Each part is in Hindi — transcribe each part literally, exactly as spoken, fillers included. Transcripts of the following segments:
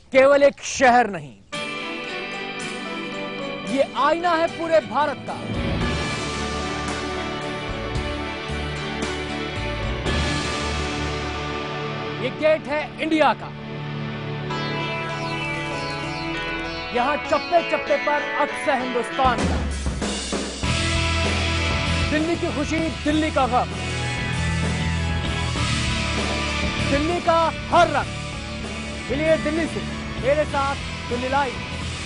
केवल एक शहर नहीं, ये आईना है पूरे भारत का। ये गेट है इंडिया का। यहां चप्पे चप्पे पर अक्स है हिंदुस्तान का। दिल्ली की खुशी, दिल्ली का गम, दिल्ली का हर रंग। मिलिए दिल्ली से मेरे साथ दिल्ली लाइव।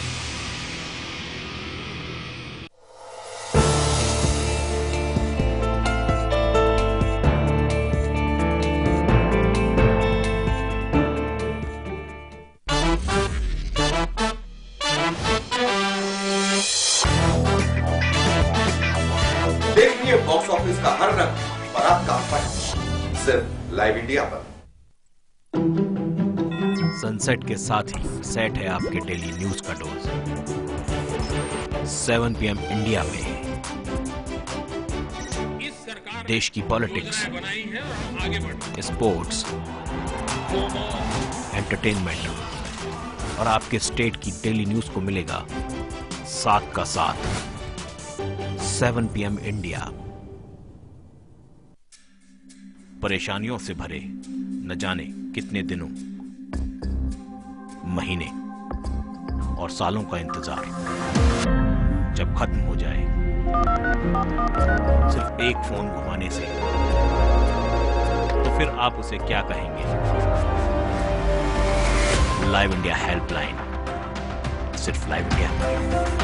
देखिए बॉक्स ऑफिस का हर रंग और आपका फन सिर्फ लाइव इंडिया पर। सनसेट के साथ ही सेट है आपके डेली न्यूज का dose. Seven P M India में देश की पॉलिटिक्स, स्पोर्ट्स, एंटरटेनमेंट और आपके स्टेट की डेली न्यूज को मिलेगा साथ का साथ। Seven P M India. परेशानियों से भरे न जाने कितने दिनों, महीने और सालों का इंतजार जब खत्म हो जाए सिर्फ एक फोन घुमाने से, तो फिर आप उसे क्या कहेंगे? लाइव इंडिया हेल्पलाइन, सिर्फ लाइव इंडिया।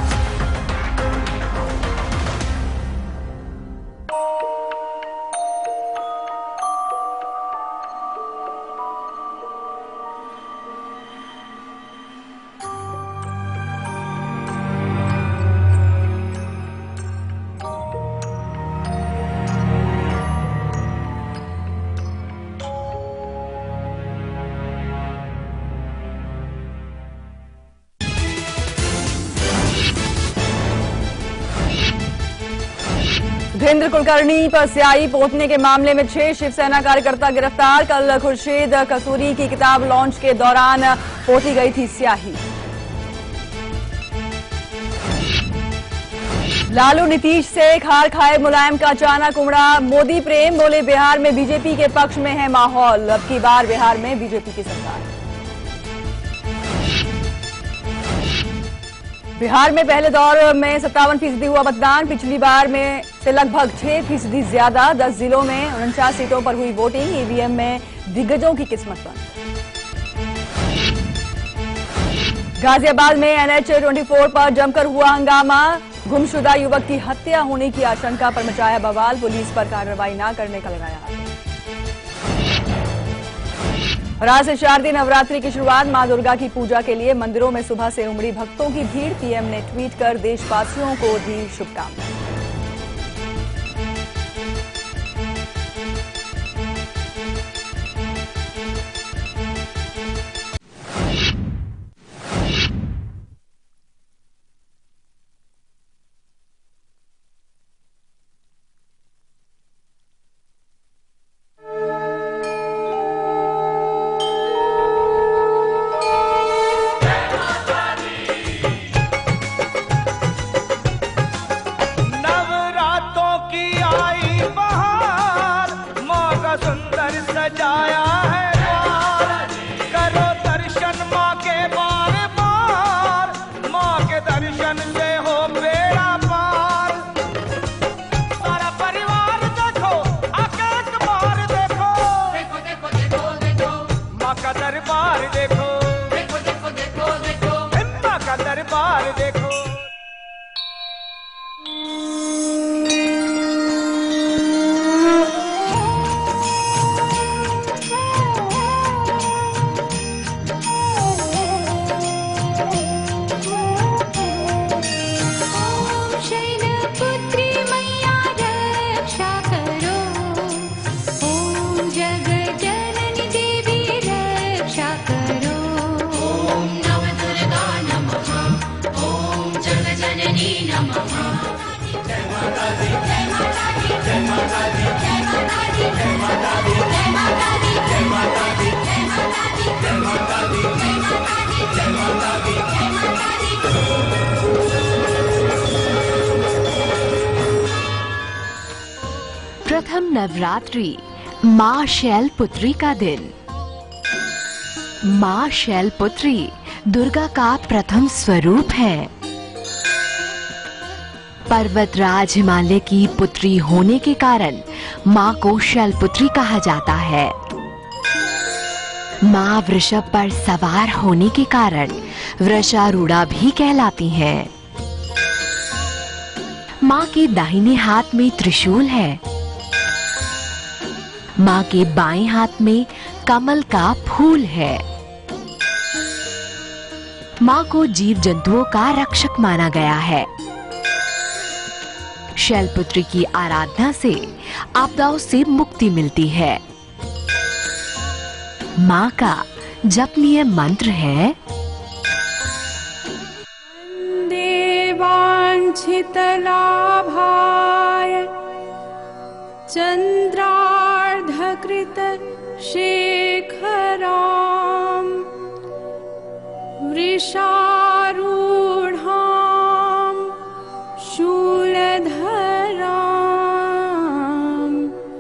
धीरेन्द्र कुलकर्णी पर स्याही पोतने के मामले में छह शिवसेना कार्यकर्ता गिरफ्तार। कल खुर्शीद कसूरी की किताब लॉन्च के दौरान पोती गई थी स्याही। लालू नीतीश से खार खाए मुलायम का अचानक उमड़ा मोदी प्रेम। बोले बिहार में बीजेपी के पक्ष में है माहौल, अब की बार बिहार में बीजेपी की सरकार। बिहार में पहले दौर में सत्तावन फीसदी हुआ मतदान, पिछली बार में से लगभग छह फीसदी ज्यादा। दस जिलों में उनचास सीटों पर हुई वोटिंग, ईवीएम में दिग्गजों की किस्मत बंद। गाजियाबाद में एन एच चौबीस पर जमकर हुआ हंगामा, गुमशुदा युवक की हत्या होने की आशंका पर मचाया बवाल, पुलिस पर कार्रवाई न करने का लगाया आरोप। और आज से शारदीय नवरात्रि की शुरुआत, मां दुर्गा की पूजा के लिए मंदिरों में सुबह से उमड़ी भक्तों की भीड़। पीएम ने ट्वीट कर देशवासियों को दी शुभकामनाएं। रक्षा करो। ओम नव दुर्गा नमः। ओम प्रथम नवरात्रि माँ शैलपुत्री का दिन। माँ शैलपुत्री दुर्गा का प्रथम स्वरूप है। पर्वतराज हिमालय की पुत्री होने के कारण माँ को शैलपुत्री कहा जाता है। माँ वृषभ पर सवार होने के कारण वृषारूढ़ा भी कहलाती हैं। माँ के दाहिने हाथ में त्रिशूल है। माँ के बाएं हाथ में कमल का फूल है। माँ को जीव जंतुओं का रक्षक माना गया है। शैलपुत्री की आराधना से आपदाओं से मुक्ति मिलती है। माँ का जपनीय मंत्र है वाञ्छितलाभाय चन्द्रार्धकृत शेखराम् वृषारूढां शूलधरां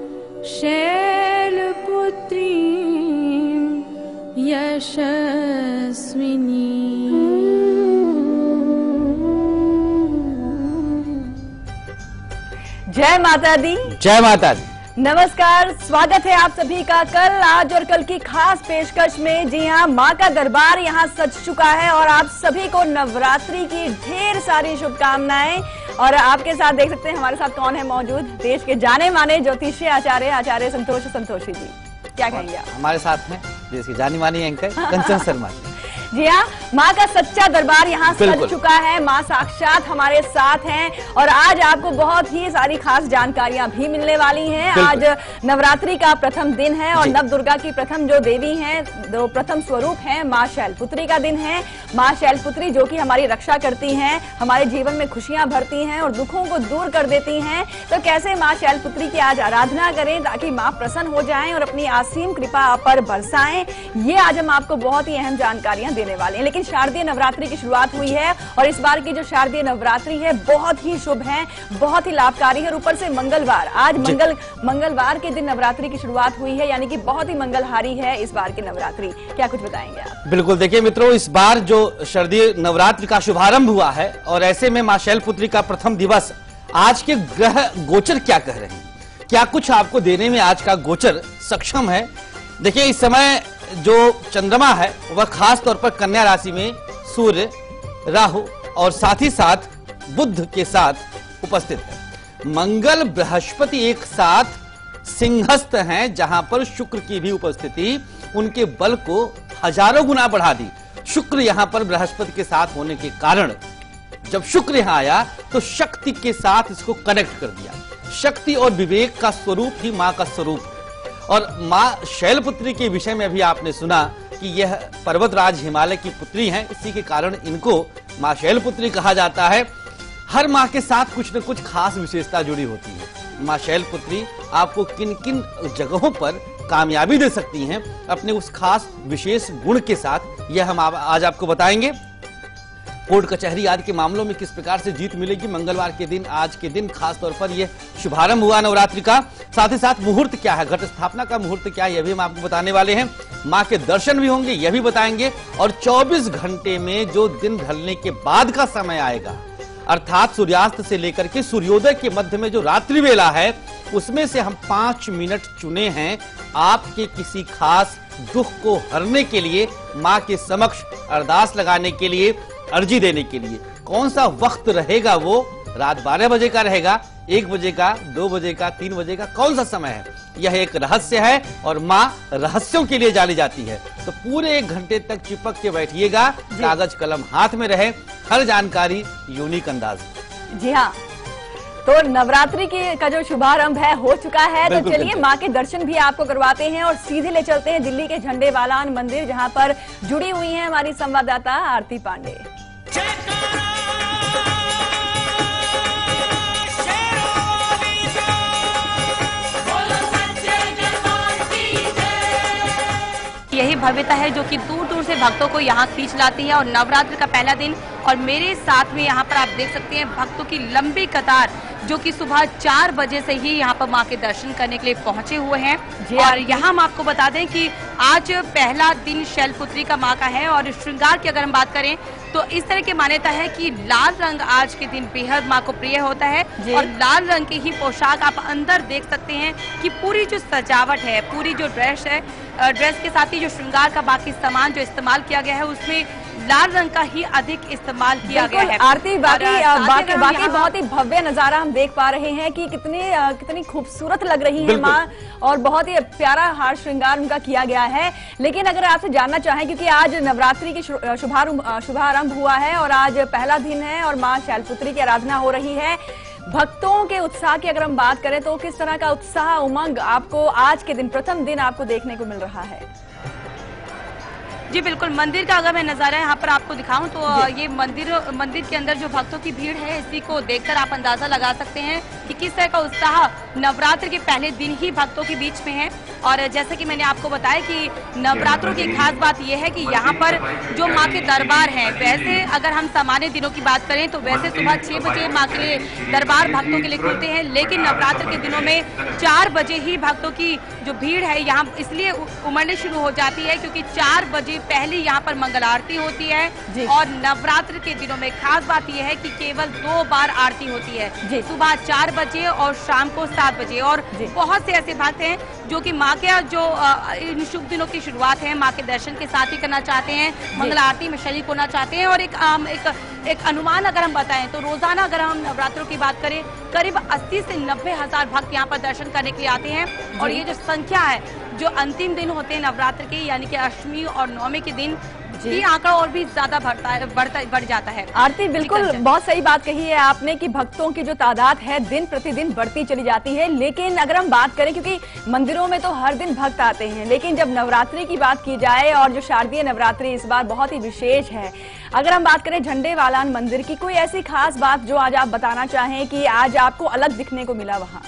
शैलपुत्रीं यशस्विनी। जय माता दी। जय माता दी। नमस्कार, स्वागत है आप सभी का कल, आज और कल की खास पेशकश में। जी हाँ, माँ का दरबार यहाँ सज चुका है और आप सभी को नवरात्रि की ढेर सारी शुभकामनाएं। और आपके साथ देख सकते हैं हमारे साथ कौन है मौजूद, देश के जाने माने ज्योतिषी आचार्य आचार्य संतोष संतोषी जी। क्या कहेंगे आप? हमारे साथ हैं देश की जानी मानी एंकर कंचन शर्मा जी। जी हाँ, माँ का सच्चा दरबार यहाँ सज चुका है। माँ साक्षात हमारे साथ हैं और आज आपको बहुत ही सारी खास जानकारियां भी मिलने वाली हैं। आज नवरात्रि का प्रथम दिन है और नव दुर्गा की प्रथम जो देवी हैं, जो प्रथम स्वरूप हैं, माँ शैलपुत्री का दिन है। माँ शैलपुत्री जो कि हमारी रक्षा करती हैं, हमारे जीवन में खुशियां भरती हैं और दुखों को दूर कर देती हैं। तो कैसे माँ शैलपुत्री की आज आराधना करें ताकि माँ प्रसन्न हो जाएं और अपनी असीम कृपा पर बरसाएं, ये आज हम आपको बहुत ही अहम जानकारियां देने वाले हैं। लेकिन शारदीय नवरात्रि की शुरुआत हुई है और इस बार की जो शारदीय नवरात्रि है बहुत ही शुभ है, बहुत ही लाभकारी है और ऊपर से मंगलवार, आज मंगल मंगलवार के दिन नवरात्रि की शुरुआत हुई है, यानी कि बहुत ही मंगलहारी है इस बार की नवरात्रि। क्या कुछ बताएंगे आप? बिल्कुल, देखिए मित्रों, इस बार जो शारदीय नवरात्रि का शुभारंभ हुआ है और ऐसे में मां शैलपुत्री का प्रथम दिवस, आज के ग्रह गोचर क्या कह रहे हैं, क्या कुछ आपको देने में आज का गोचर सक्षम है। देखिए, इस समय जो चंद्रमा है वह खास तौर पर कन्या राशि में सूर्य, राहु और साथ ही साथ बुध के साथ उपस्थित है। मंगल बृहस्पति एक साथ सिंहस्थ हैं, जहां पर शुक्र की भी उपस्थिति उनके बल को हजारों गुना बढ़ा दी। शुक्र यहां पर बृहस्पति के साथ होने के कारण जब शुक्र यहां आया तो शक्ति के साथ इसको कनेक्ट कर दिया। शक्ति और विवेक का स्वरूप ही मां का स्वरूप है। और मां शैलपुत्री के विषय में भी आपने सुना कि यह पर्वतराज हिमालय की पुत्री हैं, इसी के कारण इनको मां शैलपुत्री कहा जाता है। हर मां के साथ कुछ न कुछ खास विशेषता जुड़ी होती है। मां शैलपुत्री आपको किन किन जगहों पर कामयाबी दे सकती हैं अपने उस खास विशेष गुण के साथ, यह हम आज आपको बताएंगे। कोर्ट कचहरी आदि के मामलों में किस प्रकार से जीत मिलेगी मंगलवार के दिन, आज के दिन खास तौर पर यह शुभारंभ हुआ नवरात्रि का। साथ ही साथ मुहूर्त क्या है, घट स्थापना का मुहूर्त क्या है, यह भी हम आपको बताने वाले हैं। मां के दर्शन भी होंगे, यह भी बताएंगे। और चौबीस घंटे में जो दिन ढलने के बाद का समय आएगा, अर्थात सूर्यास्त से लेकर के सूर्योदय के मध्य में जो रात्रि वेला है, उसमें से हम पांच मिनट चुने हैं आपके किसी खास दुख को हरने के लिए, मां के समक्ष अरदास लगाने के लिए, अर्जी देने के लिए। कौन सा वक्त रहेगा, वो रात बारह बजे का रहेगा, एक बजे का, दो बजे का, तीन बजे का, कौन सा समय है, यह एक रहस्य है और मां रहस्यों के लिए जानी जाती है। तो पूरे एक घंटे तक चिपक के बैठिएगा, कागज कलम हाथ में रहे, हर जानकारी यूनिक अंदाज में। जी हाँ, तो नवरात्रि के का जो शुभारंभ है हो चुका है। तो चलिए माँ के दर्शन भी आपको करवाते हैं और सीधे ले चलते हैं दिल्ली के झंडे वालान मंदिर, जहां पर जुड़ी हुई हैं हमारी संवाददाता आरती पांडे। यही भव्यता है जो कि दूर दूर से भक्तों को यहाँ खींच लाती है। और नवरात्र का पहला दिन और मेरे साथ में यहाँ पर आप देख सकते हैं भक्तों की लंबी कतार जो कि सुबह चार बजे से ही यहाँ पर माँ के दर्शन करने के लिए पहुंचे हुए हैं। और यहाँ हम आपको बता दें कि आज पहला दिन शैलपुत्री का माँ का है और श्रृंगार की अगर हम बात करें तो इस तरह की मान्यता है कि लाल रंग आज के दिन बेहद माँ को प्रिय होता है और लाल रंग की ही पोशाक आप अंदर देख सकते हैं कि पूरी जो सजावट है, पूरी जो ड्रेस है, ड्रेस के साथ ही जो श्रृंगार का बाकी सामान जो इस्तेमाल किया गया है उसमें लाल रंग का ही अधिक इस्तेमाल किया गया है। आरती बाकी बाकी बाकी बहुत ही भव्य नजारा हम देख पा रहे हैं कि कितनी कितनी खूबसूरत लग रही है माँ और बहुत ही प्यारा हार श्रृंगार उनका किया गया है। लेकिन अगर आपसे जानना चाहें, क्योंकि आज नवरात्रि की शुभारंभ शुभारंभ हुआ है और आज पहला दिन है और माँ शैलपुत्री की आराधना हो रही है, भक्तों के उत्साह की अगर हम बात करें तो किस तरह का उत्साह उमंग आपको आज के दिन प्रथम दिन आपको देखने को मिल रहा है? जी बिल्कुल, मंदिर का अगर मैं नज़ारा यहाँ पर आपको दिखाऊं तो ये मंदिर मंदिर के अंदर जो भक्तों की भीड़ है इसी को देखकर आप अंदाजा लगा सकते हैं कि किस तरह का उत्साह नवरात्र के पहले दिन ही भक्तों के बीच में है। और जैसे कि मैंने आपको बताया कि नवरात्रों की खास बात यह है कि यहाँ पर जो माँ के दरबार हैं, वैसे अगर हम सामान्य दिनों की बात करें तो वैसे सुबह छह बजे माँ के लिए दरबार भक्तों के लिए खुलते हैं, लेकिन नवरात्र के दिनों में चार बजे ही भक्तों की जो भीड़ है यहाँ इसलिए उमड़ने शुरू हो जाती है क्योंकि चार बजे पहले यहाँ पर मंगल आरती होती है। और नवरात्र के दिनों में खास बात यह है कि केवल दो बार आरती होती है, सुबह चार बजे और शाम को सात बजे। और बहुत से ऐसे भक्त हैं जो कि माँ के जो इन शुभ दिनों की शुरुआत है माँ के दर्शन के साथ ही करना चाहते हैं, मंगल आरती में शरीक होना चाहते हैं। और एक आम एक एक अनुमान अगर हम बताएं तो रोजाना अगर हम नवरात्रों की बात करें करीब अस्सी से नब्बे हजार भक्त यहाँ पर दर्शन करने के लिए आते हैं। और ये जो संख्या है जो अंतिम दिन होते हैं नवरात्र के, यानी कि अष्टमी और नवमी के दिन, ये आंकड़ा और भी ज्यादा बढ़ता है बढ़ता बढ़ जाता है। आरती बिल्कुल बहुत सही बात कही है आपने कि भक्तों की जो तादाद है दिन प्रतिदिन बढ़ती चली जाती है। लेकिन अगर हम बात करें, क्योंकि मंदिरों में तो हर दिन भक्त आते हैं, लेकिन जब नवरात्रि की बात की जाए और जो शारदीय नवरात्रि इस बार बहुत ही विशेष है, अगर हम बात करें झंडे वालान मंदिर की, कोई ऐसी खास बात जो आज आप बताना चाहें कि आज आपको अलग दिखने को मिला वहाँ?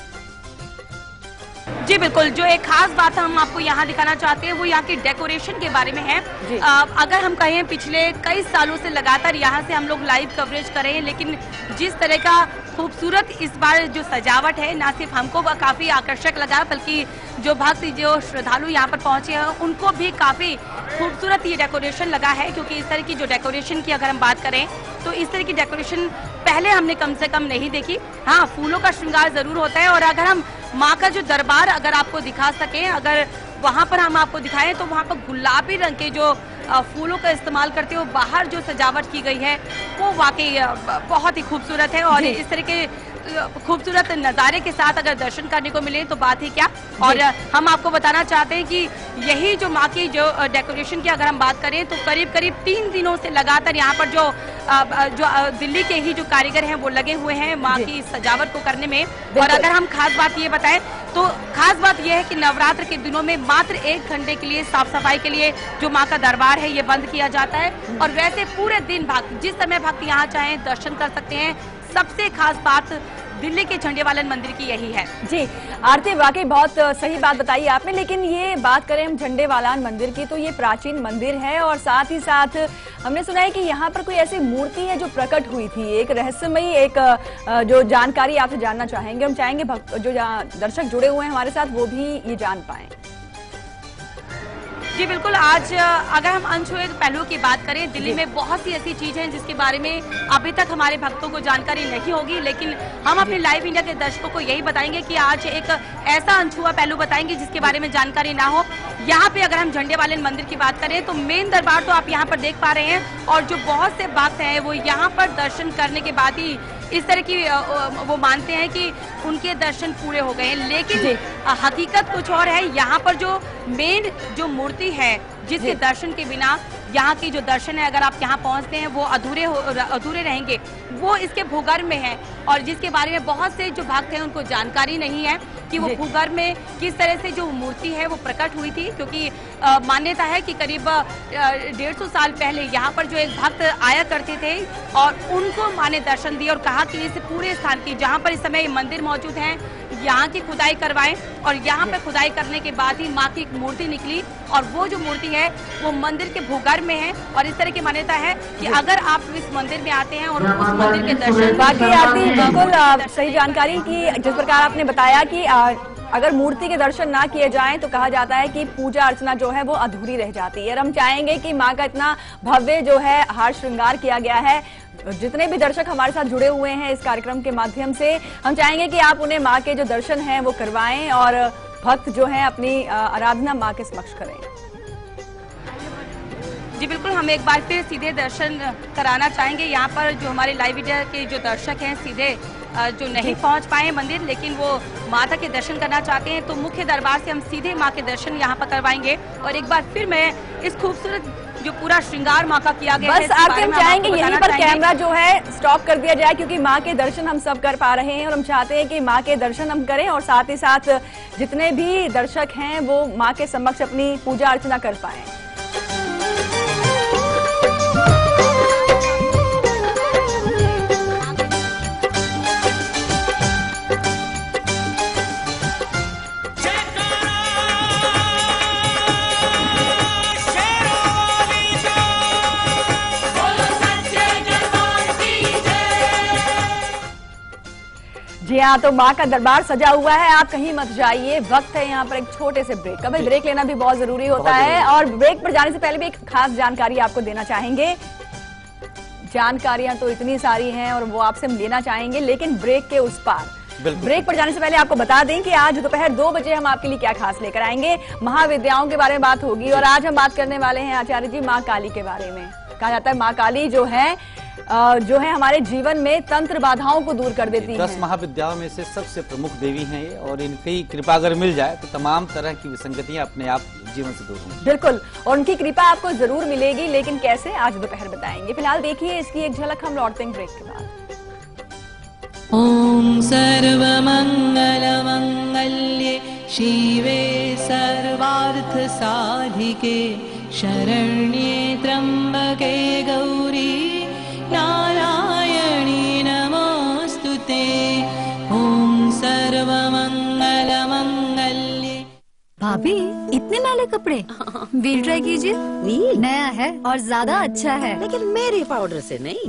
जी बिल्कुल, जो एक खास बात हम आपको यहाँ दिखाना चाहते हैं वो यहाँ की डेकोरेशन के बारे में है। आ, अगर हम कहें पिछले कई सालों से लगातार यहाँ से हम लोग लाइव कवरेज कर रहे हैं, लेकिन जिस तरह का खूबसूरत इस बार जो सजावट है ना सिर्फ हमको काफी आकर्षक लगा बल्कि जो भक्त जो श्रद्धालु यहाँ पर पहुंचे हैं उनको भी काफी खूबसूरत ये डेकोरेशन लगा है। क्योंकि इस तरह की जो डेकोरेशन की अगर हम बात करें तो इस तरह की डेकोरेशन पहले हमने कम से कम नहीं देखी। हाँ, फूलों का श्रृंगार जरूर होता है। और अगर हम माँ का जो दरबार अगर आपको दिखा सकें, अगर वहाँ पर हम आपको दिखाएं तो वहाँ पर गुलाबी रंग के जो फूलों का इस्तेमाल करते हुए बाहर जो सजावट की गई है वो वाकई बहुत ही खूबसूरत है। और इस तरह के खूबसूरत नज़ारे के साथ अगर दर्शन करने को मिले तो बात ही क्या। और हम आपको बताना चाहते हैं कि यही जो माँ की जो डेकोरेशन की अगर हम बात करें तो करीब करीब तीन दिनों से लगातार यहाँ पर जो जो दिल्ली के ही जो कारीगर हैं वो लगे हुए हैं माँ की सजावट को करने में। और अगर हम खास बात ये बताएं तो खास बात यह है कि नवरात्र के दिनों में मात्र एक घंटे के लिए साफ सफाई के लिए जो माँ का दरबार है ये बंद किया जाता है। और वैसे पूरे दिन भक्त जिस समय भक्त यहाँ चाहें दर्शन कर सकते हैं। सबसे खास बात दिल्ली के झंडे वालन मंदिर की यही है। जी आरती, वाकई बहुत सही बात बताई आपने। लेकिन ये बात करें हम झंडे वालन मंदिर की तो ये प्राचीन मंदिर है और साथ ही साथ हमने सुना है कि यहाँ पर कोई ऐसी मूर्ति है जो प्रकट हुई थी, एक रहस्यमयी एक जो जानकारी आपसे जानना चाहेंगे। हम चाहेंगे भक्त जो दर्शक जुड़े हुए हैं हमारे साथ वो भी ये जान पाए। जी बिल्कुल, आज अगर हम अनछुए पहलुओं की बात करें, दिल्ली में बहुत सी ऐसी चीजें हैं जिसके बारे में अभी तक हमारे भक्तों को जानकारी नहीं होगी, लेकिन हम अपने लाइव इंडिया के दर्शकों को यही बताएंगे कि आज एक ऐसा अनछुआ पहलू बताएंगे जिसके बारे में जानकारी ना हो। यहाँ पे अगर हम झंडे वाले मंदिर की बात करें तो मेन दरबार तो आप यहाँ पर देख पा रहे हैं और जो बहुत से भक्त हैं वो यहाँ पर दर्शन करने के बाद ही इस तरह की वो मानते हैं कि उनके दर्शन पूरे हो गए हैं। लेकिन हकीकत कुछ और है। यहाँ पर जो मेन जो मूर्ति है जिसके दर्शन के बिना यहाँ की जो दर्शन है अगर आप यहाँ पहुँचते हैं वो अधूरे हो अधूरे रहेंगे, वो इसके भूगर्भ में है। और जिसके बारे में बहुत से जो भक्त हैं उनको जानकारी नहीं है कि वो भूगर्भ में किस तरह से जो मूर्ति है वो प्रकट हुई थी। क्योंकि आ, मान्यता है कि करीब डेढ़ सौ साल पहले यहाँ पर जो एक भक्त आया करते थे और उनको माँ ने दर्शन दिया और कहा कि इस पूरे स्थान की जहाँ पर इस समय मंदिर मौजूद है यहाँ की खुदाई करवाएं और यहाँ पे खुदाई करने के बाद ही माँ की एक मूर्ति निकली और वो जो मूर्ति है वो मंदिर के भूगर्भ में है। और इस तरह की मान्यता है कि अगर आप इस मंदिर में आते हैं और उस मंदिर के दर्शन, बाकी आती बिल्कुल सही जानकारी की जिस प्रकार आपने बताया कि अगर मूर्ति के दर्शन ना किए जाएं तो कहा जाता है कि पूजा अर्चना जो है वो अधूरी रह जाती है। और हम चाहेंगे कि माँ का इतना भव्य जो है हार श्रृंगार किया गया है, जितने भी दर्शक हमारे साथ जुड़े हुए हैं इस कार्यक्रम के माध्यम से, हम चाहेंगे कि आप उन्हें माँ के जो दर्शन हैं वो करवाएं और भक्त जो है अपनी आराधना माँ के समक्ष करें। जी बिल्कुल, हम एक बार फिर सीधे दर्शन कराना चाहेंगे। यहाँ पर जो हमारे लाइव मीडिया के जो दर्शक हैं सीधे जो नहीं पहुंच पाए मंदिर, लेकिन वो माता के दर्शन करना चाहते हैं, तो मुख्य दरबार से हम सीधे माँ के दर्शन यहाँ पर करवाएंगे। और एक बार फिर मैं इस खूबसूरत जो पूरा श्रृंगार माँ का किया गया बस आपके हम चाहेंगे यहीं पर कैमरा जो है स्टॉप कर दिया जाए, क्योंकि माँ के दर्शन हम सब कर पा रहे हैं और हम चाहते हैं कि माँ के दर्शन हम करें और साथ ही साथ जितने भी दर्शक हैं वो माँ के समक्ष अपनी पूजा अर्चना कर पाए। जी हाँ, तो माँ का दरबार सजा हुआ है, आप कहीं मत जाइए। वक्त है यहाँ पर एक छोटे से ब्रेक का। भाई ब्रेक लेना भी बहुत जरूरी होता है और ब्रेक पर जाने से पहले भी एक खास जानकारी आपको देना चाहेंगे। जानकारियां तो इतनी सारी हैं और वो आपसे हम लेना चाहेंगे, लेकिन ब्रेक के उस पार। ब्रेक पर जाने से पहले आपको बता दें कि आज दोपहर दो बजे हम आपके लिए क्या खास लेकर आएंगे। महाविद्याओं के बारे में बात होगी और आज हम बात करने वाले हैं आचार्य जी माँ काली के बारे में। कहा जाता है माँ काली जो है जो है हमारे जीवन में तंत्र बाधाओं को दूर कर देती है। दस महाविद्याओं में से सबसे प्रमुख देवी हैं ये और इनकी कृपा अगर मिल जाए तो तमाम तरह की विसंगतियां अपने आप जीवन से दूर होंगी। बिल्कुल, और उनकी कृपा आपको जरूर मिलेगी, लेकिन कैसे आज दोपहर बताएंगे। फिलहाल देखिए इसकी एक झलक, हम लौटते हैं ब्रेक के बाद। ओम सर्वमंगल मंगल्ये शिवे सर्वार्थ साधिके शरण्ये त्र्यंबके गौरी नारायणी नमोस्तुते। ओम सर्वमंगल मंगल्ये। भाभी इतने मैले कपड़े व्हील ट्राई कीजिए। व्हील नया है और ज्यादा अच्छा है, लेकिन मेरे पाउडर से नहीं।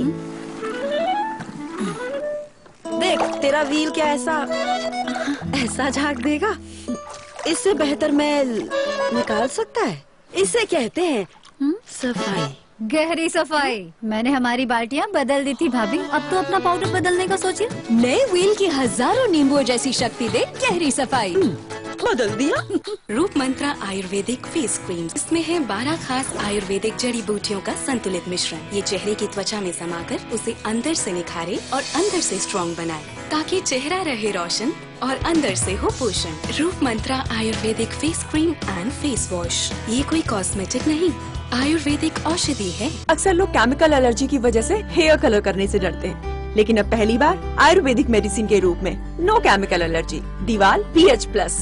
देख तेरा व्हील क्या ऐसा ऐसा झाग देगा, इससे बेहतर मैल निकाल सकता है। इसे कहते हैं सफाई, गहरी सफाई। मैंने हमारी बाल्टियाँ बदल दी थी भाभी, अब तो अपना पाउडर बदलने का सोचिए। नए व्हील की हजारों नींबुओं जैसी शक्ति दे गहरी सफाई। बदल दिया। रूप मंत्रा आयुर्वेदिक फेस क्रीम, इसमें है बारह खास आयुर्वेदिक जड़ी बूटियों का संतुलित मिश्रण। ये चेहरे की त्वचा में समाकर उसे अंदर से निखारे और अंदर से स्ट्रॉन्ग बनाए, ताकि चेहरा रहे रोशन और अंदर से हो पोषण। Roop Mantra ayurvedic face cream and face wash, ये कोई कॉस्मेटिक नहीं, आयुर्वेदिक औषधि है। अक्सर लोग केमिकल एलर्जी की वजह से हेयर कलर करने से डरते हैं, लेकिन अब पहली बार आयुर्वेदिक मेडिसिन के रूप में no chemical allergy Deewal PH plus.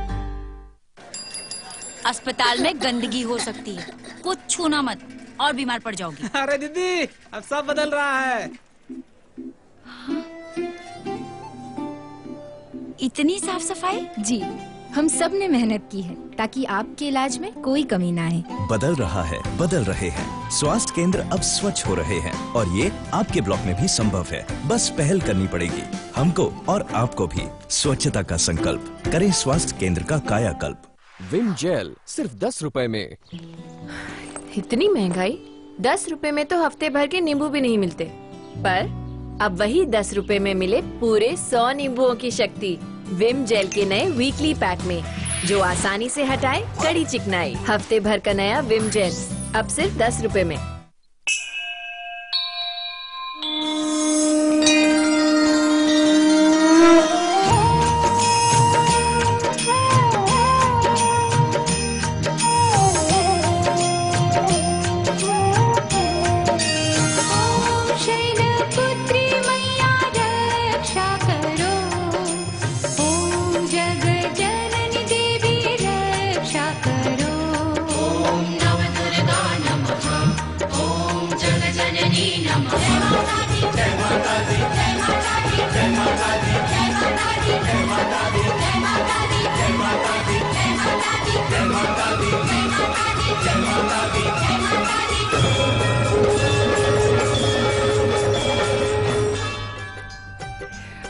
अस्पताल में गंदगी हो सकती है, कुछ छूना मत और बीमार पड़ जाओगी। अरे दीदी अब सब बदल रहा है। इतनी साफ सफाई? जी, हम सब ने मेहनत की है ताकि आपके इलाज में कोई कमी ना आए। बदल रहा है, बदल रहे हैं। स्वास्थ्य केंद्र अब स्वच्छ हो रहे हैं और ये आपके ब्लॉक में भी संभव है। बस पहल करनी पड़ेगी हमको और आपको भी। स्वच्छता का संकल्प करें, स्वास्थ्य केंद्र का कायाकल्प। विम जेल सिर्फ दस रुपए में। इतनी महंगाई, दस रुपए में तो हफ्ते भर के नींबू भी नहीं मिलते, पर अब वही दस रुपए में मिले पूरे सौ नींबुओं की शक्ति विम जेल के नए वीकली पैक में, जो आसानी से हटाए कड़ी चिकनाई। हफ्ते भर का नया विम जेल अब सिर्फ दस रुपए में।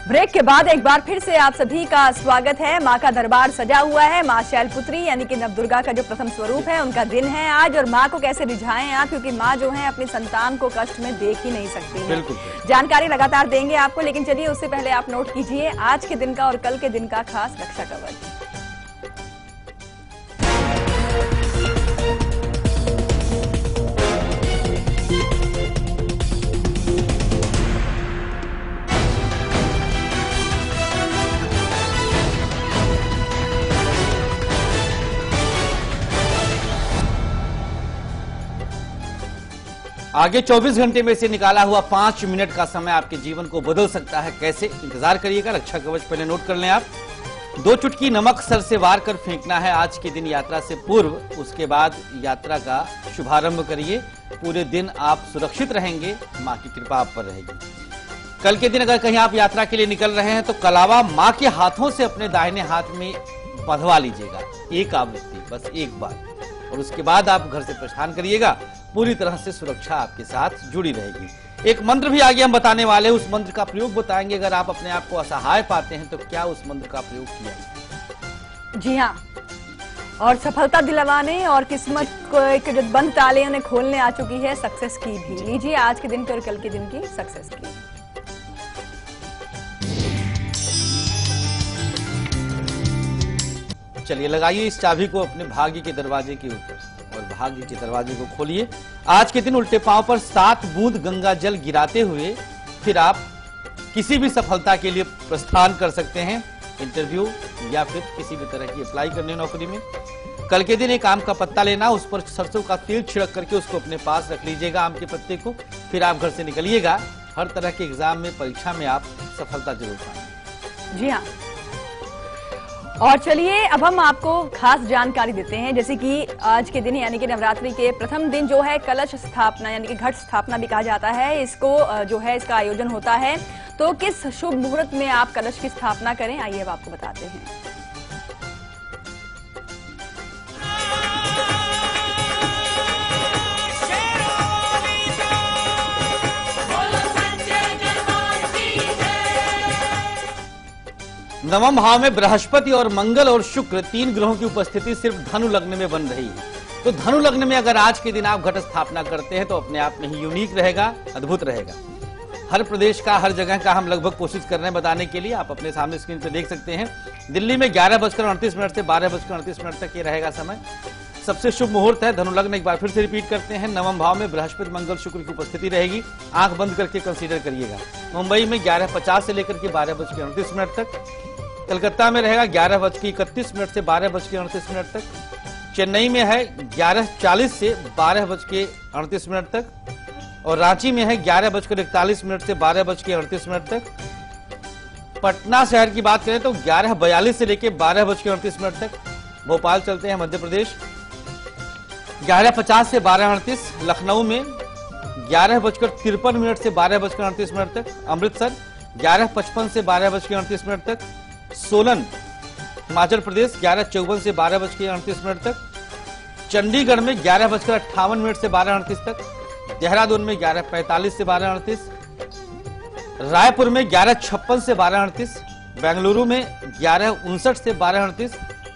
ब्रेक के बाद एक बार फिर से आप सभी का स्वागत है। माँ का दरबार सजा हुआ है। माँ शैलपुत्री यानी कि नवदुर्गा का जो प्रथम स्वरूप है उनका दिन है आज, और माँ को कैसे रिझाएं आप, क्योंकि माँ जो है अपनी संतान को कष्ट में देख ही नहीं सकती है। जानकारी लगातार देंगे आपको, लेकिन चलिए उससे पहले आप नोट कीजिए आज के दिन का और कल के दिन का खास रक्षा कवच। आगे चौबीस घंटे में से निकाला हुआ पांच मिनट का समय आपके जीवन को बदल सकता है। कैसे, इंतजार करिएगा। रक्षा कवच पहले नोट कर लें आप। दो चुटकी नमक सर से वार कर फेंकना है आज के दिन यात्रा से पूर्व। उसके बाद यात्रा का शुभारंभ करिए। पूरे दिन आप सुरक्षित रहेंगे, माँ की कृपा आप पर रहेगी। कल के दिन अगर कहीं आप यात्रा के लिए निकल रहे हैं तो कलावा माँ के हाथों से अपने दाहिने हाथ में बंधवा लीजिएगा, एक आवृत्ति, बस एक बार, और उसके बाद आप घर से प्रस्थान करिएगा। पूरी तरह से सुरक्षा आपके साथ जुड़ी रहेगी। एक मंत्र भी आगे हम बताने वाले, उस मंत्र का प्रयोग बताएंगे। अगर आप अपने आप को असहाय पाते हैं तो क्या उस मंत्र का प्रयोग किया? जी हाँ, और सफलता दिलवाने और किस्मत को एक जो बंद ताले उन्हें खोलने आ चुकी है सक्सेस की भी। लीजिए आज के दिन की और कल के दिन की सक्सेस की। चलिए लगाइए इस चाबी को अपने भाग्य के दरवाजे के ऊपर और भाग्य के दरवाजे को खोलिए। आज के दिन उल्टे पांव पर सात बूंद गंगा जल गिराते हुए फिर आप किसी भी सफलता के लिए प्रस्थान कर सकते हैं, इंटरव्यू या फिर किसी भी तरह की अप्लाई करने नौकरी में। कल के दिन एक आम का पत्ता लेना, उस पर सरसों का तेल छिड़क करके उसको अपने पास रख लीजिएगा, आम के पत्ते को। फिर आप घर से निकलिएगा। हर तरह के एग्जाम में, परीक्षा में आप सफलता जरूर पाएंगे। जी हाँ, और चलिए अब हम आपको खास जानकारी देते हैं। जैसे कि आज के दिन यानी कि नवरात्रि के प्रथम दिन जो है कलश स्थापना यानी कि घट स्थापना भी कहा जाता है, इसको जो है इसका आयोजन होता है। तो किस शुभ मुहूर्त में आप कलश की स्थापना करें, आइए अब आपको बताते हैं। नवम भाव में बृहस्पति और मंगल और शुक्र तीन ग्रहों की उपस्थिति सिर्फ धनु लग्न में बन रही है। तो धनु लग्न में अगर आज के दिन आप घट स्थापना करते हैं तो अपने आप में ही यूनिक रहेगा, अद्भुत रहेगा। हर प्रदेश का, हर जगह का हम लगभग कोशिश कर रहे हैं बताने के लिए। आप अपने सामने स्क्रीन पर देख सकते हैं। दिल्ली में ग्यारह बजकर अड़तीस मिनट से बारह बजकर अड़तीस मिनट तक ये रहेगा समय। सबसे शुभ मुहूर्त है धनु लग्न। एक बार फिर से रिपीट करते हैं। नवम भाव में बृहस्पति मंगल शुक्र की उपस्थिति रहेगी। आंख बंद करके कंसीडर करिएगा। मुंबई में ग्यारह पचास से लेकर के बारह बज के अड़तीस मिनट तक। कलकत्ता में रहेगा ग्यारह बज के इकतीस मिनट से बारह बज के अड़तीस मिनट तक। चेन्नई में है ग्यारह चालीस से बारह बज के अड़तीस मिनट तक। और रांची में है ग्यारह बजकर इकतालीस मिनट से बारह बज के अड़तीस मिनट तक। पटना शहर की बात करें तो ग्यारह बयालीस से लेकर बारह बज के अड़तीस मिनट तक। भोपाल चलते हैं मध्य प्रदेश, ग्यारह पचास से बारह अड़तीस। लखनऊ में ग्यारह बजकर तिरपन मिनट से बारह बजकर अड़तीस मिनट तक। अमृतसर ग्यारह पचपन से बारह बज के अड़तीस मिनट तक। सोलन हिमाचल प्रदेश ग्यारह चौवन से बारह बज के अड़तीस मिनट तक। चंडीगढ़ में ग्यारह बजकर अट्ठावन मिनट से बारह अड़तीस तक। देहरादून में ग्यारह पैंतालीस से बारह अड़तीस। रायपुर में ग्यारह छप्पन से बारह अड़तीस। बेंगलुरु में ग्यारह उनसठ से बारह अड़तीस।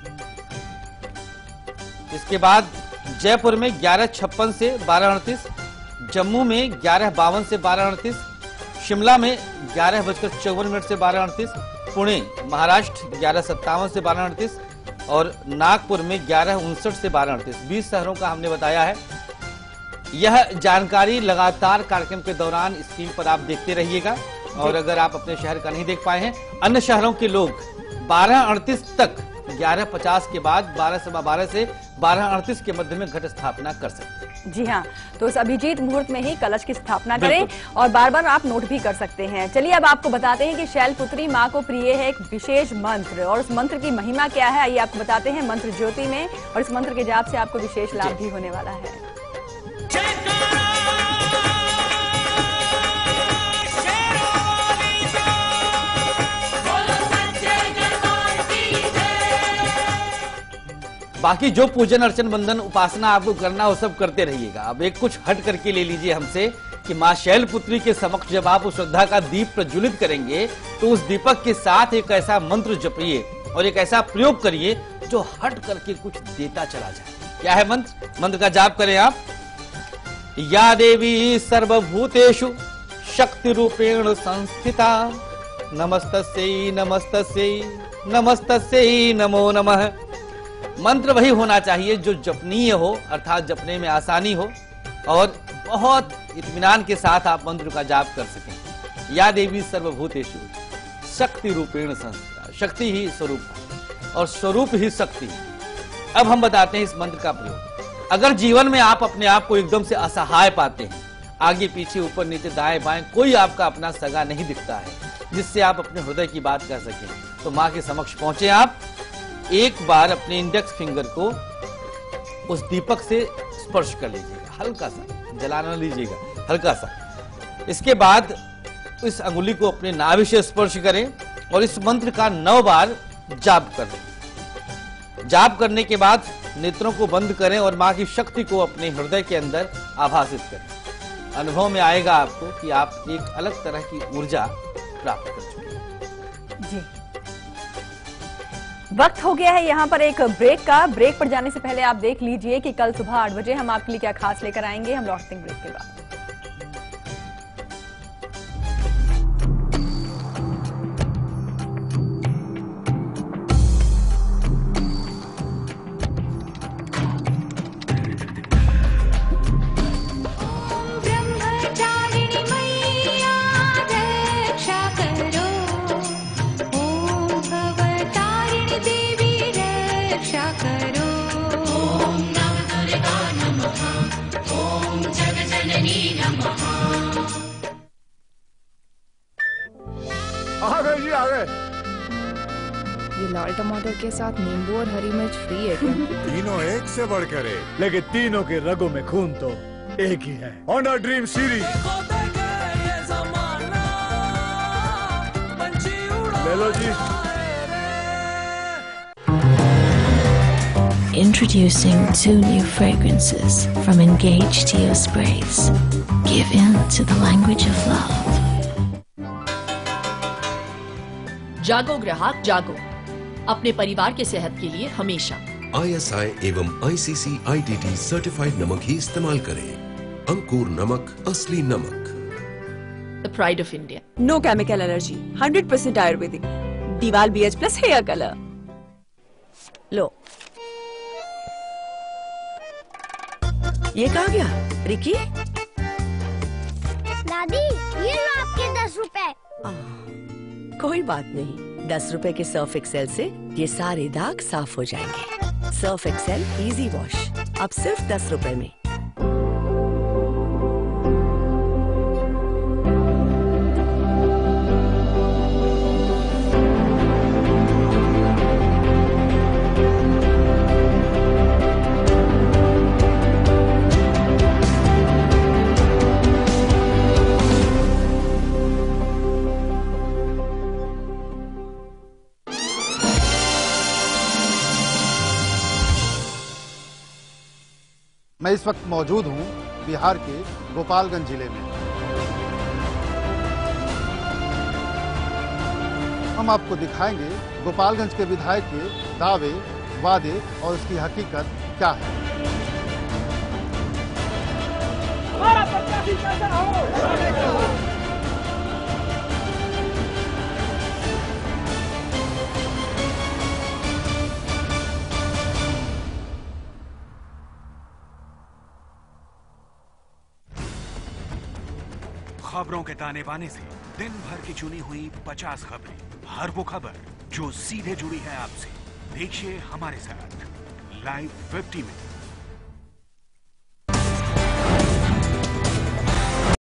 इसके बाद जयपुर में ग्यारह छप्पन से बारह अड़तीस। जम्मू में ग्यारह बावन से बारह अड़तीस। शिमला में ग्यारह बजकर चौवन मिनट से बारह अड़तीस। पुणे महाराष्ट्र ग्यारह सत्तावन से बारह अड़तीस। और नागपुर में ग्यारह उनसठ से बारह अड़तीस। बीस शहरों का हमने बताया है। यह जानकारी लगातार कार्यक्रम के दौरान स्क्रीन पर आप देखते रहिएगा। और अगर आप अपने शहर का नहीं देख पाए हैं, अन्य शहरों के लोग बारह अड़तीस तक ग्यारह पचास के बाद बारह सवा बारह से बारह अड़तीस के मध्य में घट स्थापना कर सकते हैं। जी हाँ, तो इस अभिजीत मुहूर्त में ही कलश की स्थापना करें और बार बार आप नोट भी कर सकते हैं। चलिए अब आपको बताते हैं कि शैलपुत्री माँ को प्रिय है एक विशेष मंत्र, और उस मंत्र की महिमा क्या है आइए आपको बताते हैं मंत्र ज्योति में। और इस मंत्र के जाप से आपको विशेष लाभ भी होने वाला है। बाकी जो पूजन अर्चन बंधन उपासना आपको करना वो सब करते रहिएगा। अब एक कुछ हट करके ले लीजिए हमसे कि मां शैलपुत्री के समक्ष जब आप उस श्रद्धा का दीप प्रज्वलित करेंगे तो उस दीपक के साथ एक ऐसा मंत्र जपिए और एक ऐसा प्रयोग करिए जो हट करके कुछ देता चला जाए। क्या है मंत्र? मंत्र का जाप करें आप। या देवी सर्वभूतेषु शक्ति रूपेण संस्थिता नमस्तस्यै नमस्तस्यै नमस्तस्यै नमो नमः। मंत्र वही होना चाहिए जो जपनीय हो, अर्थात जपने में आसानी हो और बहुत इत्मीनान के साथ आप मंत्र का जाप कर सकें। या देवी सर्वभूतेषु शक्ति रूपेण संस्थिता, शक्ति ही स्वरूप है और स्वरूप ही शक्ति। अब हम बताते हैं इस मंत्र का प्रयोग। अगर जीवन में आप अपने आप को एकदम से असहाय पाते हैं, आगे पीछे ऊपर नीचे दाएं बाएं कोई आपका अपना सगा नहीं दिखता है जिससे आप अपने हृदय की बात कर सकें, तो मां के समक्ष पहुंचे आप। एक बार अपने इंडेक्स फिंगर को उस दीपक से स्पर्श कर लीजिएगा, हल्का सा, जलाना लीजिएगा, हल्का सा। इसके बाद इस अंगुली को अपने नाभि से स्पर्श करें और इस मंत्र का नौ बार जाप करें। जाप करने के बाद नेत्रों को बंद करें और मां की शक्ति को अपने हृदय के अंदर आभासित करें। अनुभव में आएगा आपको कि आप एक अलग तरह की ऊर्जा प्राप्त कर चुके हैं। जी, वक्त हो गया है यहाँ पर एक ब्रेक का। ब्रेक पर जाने से पहले आप देख लीजिए कि कल सुबह आठ बजे हम आपके लिए क्या खास लेकर आएंगे। हम लौटते हैं ब्रेक के बाद। आ गए जी, आ गए। ये लाल टमाटर के साथ नींबू और हरी मिर्च फ्री है क्या? तीनों एक से बढ़कर एक, लेकिन तीनों के रगों में खून तो एक ही है। होंडा ड्रीम सीरीज ले लो जी। Introducing two new fragrances from Engage Teo Sprays. Give in to the language of love. जागो ग्राहक जागो, अपने परिवार के सेहत के लिए हमेशा आई एस आई एवं I C C I T T certified नमक ही इस्तेमाल करें। अंकुर नमक, असली नमक। The pride of India. No chemical allergy, hundred percent ayurvedic. Deewal B H plus hair colour. लो, ये कहाँ गया रिकी? दादी, ये लो आपके दस रुपए। कोई बात नहीं, दस रुपए के सर्फ एक्सेल से ये सारे दाग साफ हो जाएंगे। सर्फ एक्सेल इजी वॉश अब सिर्फ दस रुपए में। मैं इस वक्त मौजूद हूं बिहार के गोपालगंज जिले में। हम आपको दिखाएंगे गोपालगंज के विधायक के दावे, वादे और उसकी हकीकत क्या है। खबरों के ताने बाने से दिन भर की चुनी हुई पचास खबरें, हर वो खबर जो सीधे जुड़ी है आपसे। देखिए हमारे साथ लाइव फिफ्टी में।